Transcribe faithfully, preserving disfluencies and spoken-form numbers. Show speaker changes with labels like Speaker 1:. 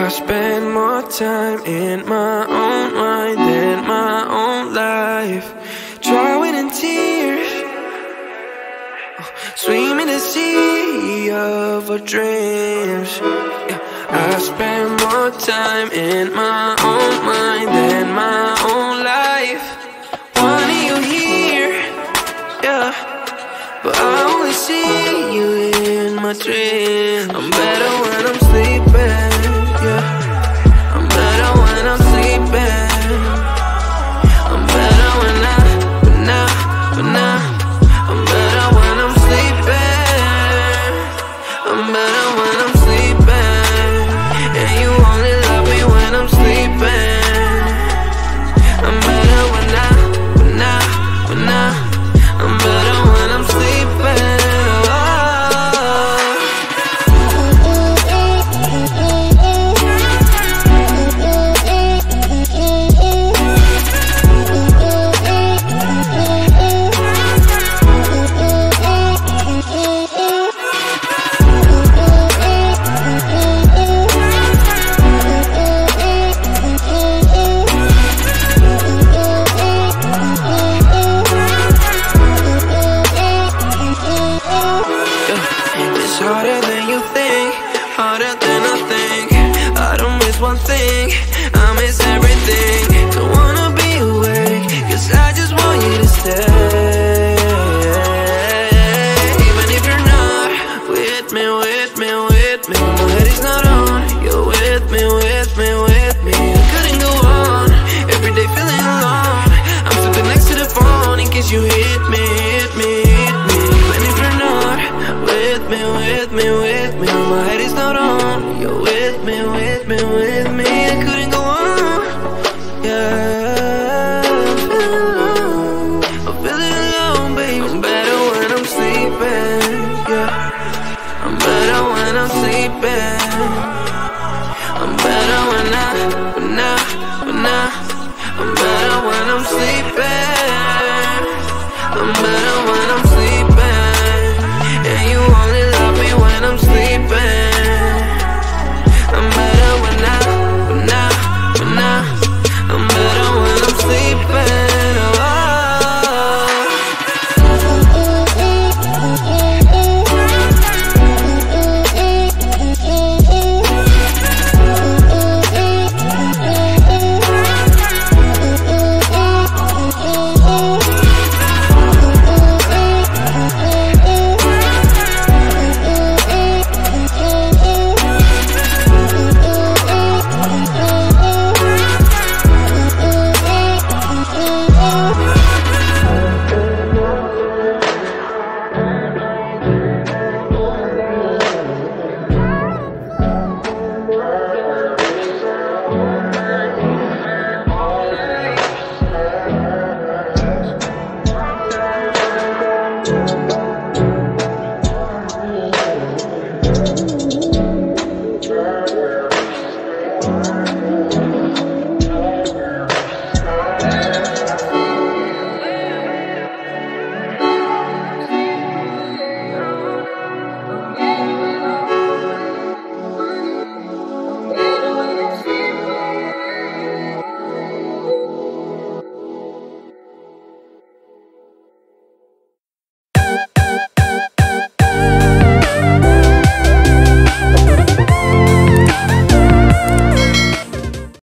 Speaker 1: I spend more time in my own mind than my own life, drowning in tears, swimming in the sea of our dreams. Yeah. I spend more time in my own mind than my own life. Wanting you here, yeah, but I only see you in my dreams. I'm better when I'm sleeping, yeah. I'm better when I'm sleeping. I'm better when I, when I, when I. I'm better when I'm sleeping. I'm better when I'm sleeping. And you only love me when I'm sleeping. I'm better when I, when I, when I. I'm better when I'm sleeping. It's harder than you think, harder than I think. I don't miss one thing, I miss everything. Don't wanna be awake, cause I just want you to stay. Even if you're not with me, with me, with me, my head is not on. You're with me, with me, with me. I couldn't go on, every day feeling alone. I'm sitting next to the phone in case you hit me, hit me, hit me. Even if you're not with me, with me, with me, my head is not on. You're with me, with me, with me. I couldn't go on, yeah. I'm feeling alone, I'm feeling alone, baby. I'm better when I'm sleeping, yeah. I'm better when I'm sleeping.